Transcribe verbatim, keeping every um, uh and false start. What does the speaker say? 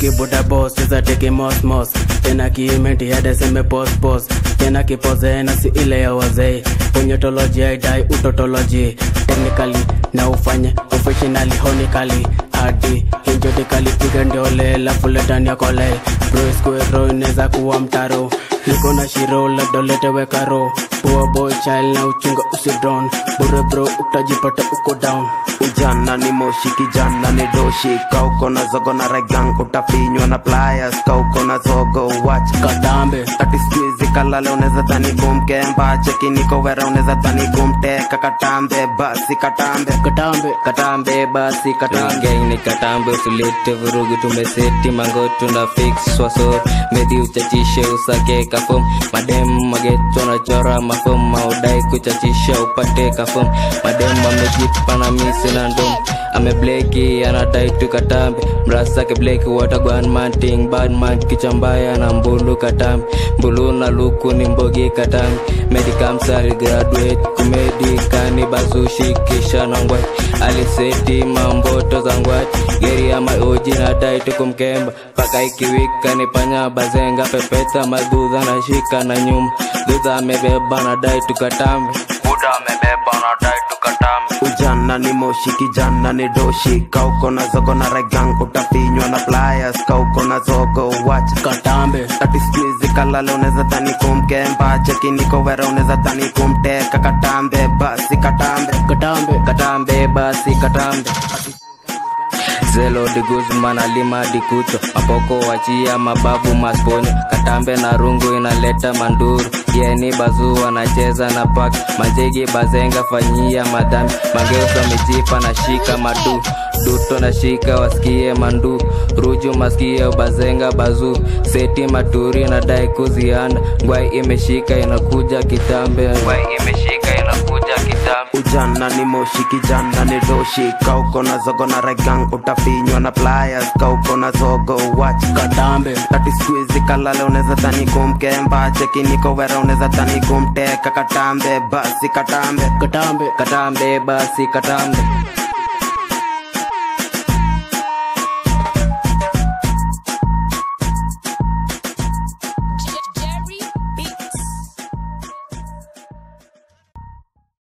Cheki buda boss, sasa teki mos mos. Tena kiimenti hada seme post post. Tena kipoze na si ile ya wazee. Punyotology haidai utotology. Technically na ufanye professionally honically. Adi hinjotikali piga ndiole la fuletani ya kole. Bro square ineza kuwa mtaro. Niko na shiro labda ulete wekaro. Poor boy child na uchunga usidron. Bure bro utajipata uko down. Ujana ni moshi kijana ni doshi. Kauko na zogo na regang utafinywa na pliers. Kauko na zogo watch Katambe Tati squeeze kalale uneza tani kumkemba. Cheki niko wera uneza tani kumteka. Katambe basi katambe Katambe Katambe basi katambe Gang ni katambe usulete vurugu tumeseti mangoto na fix swasor. Medhi uchachishe usake kafum. Madem mageto na chora mafum. Maudai kuchachisha upate kafum. Madem mamejipa na misi na ndum. Ame bleki anadai tu katambe. Mrasa ke bleki watagwan man ting. Bad man kichambaya na mbulu katambe. Mbulu na luku ni mbogi katambe. Medicam sari graduate kumedi kani bazushi kisha na ngwat. Aliseti mamboto za ngwat. Geri ama uji na dai tu kumkemba. Paka ikiwika ni panya bazenga. Pepeta madudha na shika na nyuma. Dudha amebeba na dai tu katambe. Buda amebeba na dai tu katambe. Ujana ni moshi kijana ni doshi. Kauko na zogo na regang utafinywa na pliers. Kauko na zogo watch Katambe Tati squeeze kalale uneza tani kumkemba. Cheki niko wera uneza tani kumteka. Katambe basi katambe Katambe Katambe basi katambe Zelo de Guzman alima di kucho. Mapoko wachia mababu masponyo. Katambe na rungu inaleta manduru. Yeni bazu wanacheza na pak. Majegi bazenga fanyia madami. Mangeusa mejipa na shika madu. Duto na shika wasikie mandu. Ruju masikie bazenga bazu. Seti maturi na dai kuzianda. Ngwai imeshika inakuja kitambe. Ngwai imeshika inakuja kitambe. Ujana ni moshi kijana ni doshi. Kauko na zogo na regang utafinywa na pliers. Kauko na zogo watch Katambe Tati squeeze kalale uneza tani kumkemba. Cheki niko wera uneza tani kumteka. Katambe basi katambe Katambe Katambe basi katambe